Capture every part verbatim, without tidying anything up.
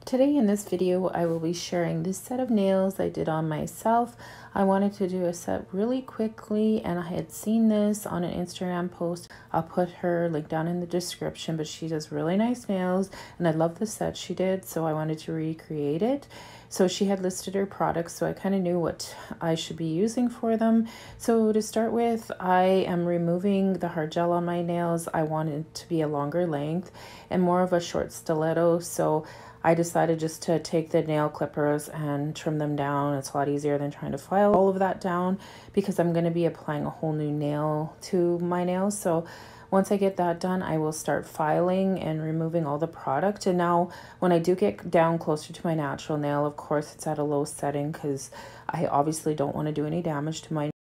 Today in this video, I will be sharing this set of nails I did on myself. I wanted to do a set really quickly and I had seen this on an Instagram post. I'll put her link down in the description, but she does really nice nails and I love the set she did, so I wanted to recreate it. So she had listed her products, so I kind of knew what I should be using for them. So to start with, I am removing the hard gel on my nails. I wanted it to be a longer length and more of a short stiletto, so I decided just to take the nail clippers and trim them down. It's a lot easier than trying to file all of that down because I'm going to be applying a whole new nail to my nails. So once I get that done, I will start filing and removing all the product. And now when I do get down closer to my natural nail, of course, it's at a low setting because I obviously don't want to do any damage to my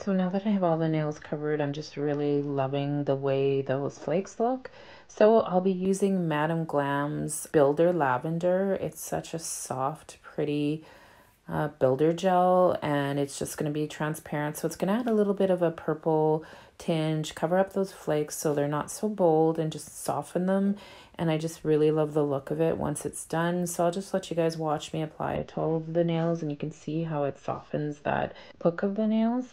So now that I have all the nails covered, I'm just really loving the way those flakes look. So I'll be using Madame Glam's Builder Lavender. It's such a soft, pretty uh, builder gel, and it's just going to be transparent. So it's going to add a little bit of a purple tinge, cover up those flakes so they're not so bold, and just soften them. And I just really love the look of it once it's done. So I'll just let you guys watch me apply it to all of the nails, and you can see how it softens that look of the nails.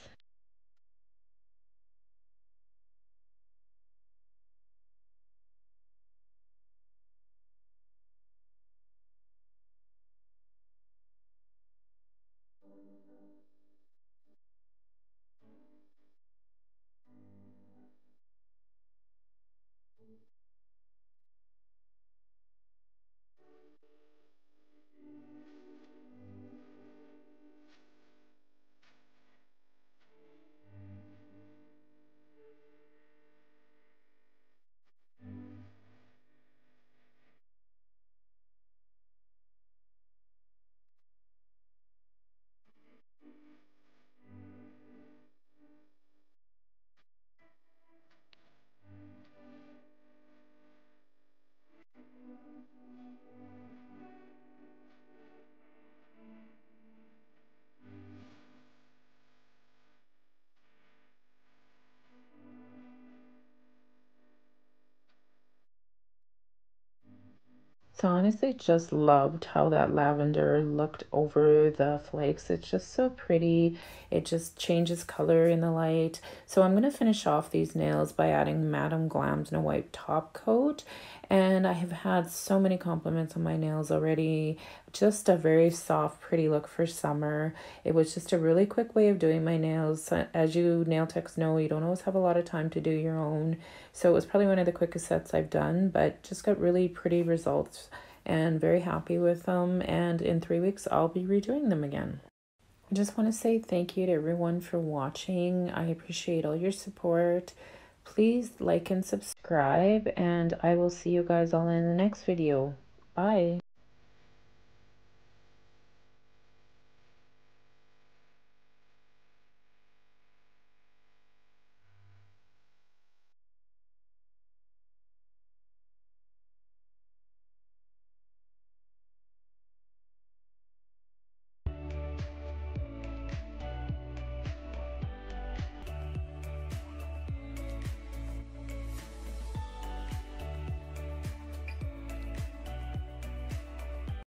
So honestly, just loved how that lavender looked over the flakes. It's just so pretty. It just changes color in the light. So I'm going to finish off these nails by adding Madame Glam's No Wipe Top Coat. And I have had so many compliments on my nails already. Just a very soft, pretty look for summer. It was just a really quick way of doing my nails. As you nail techs know, you don't always have a lot of time to do your own. So it was probably one of the quickest sets I've done, but just got really pretty results and very happy with them. And in three weeks, I'll be redoing them again. I just want to say thank you to everyone for watching. I appreciate all your support. Please like and subscribe, and I will see you guys all in the next video. Bye.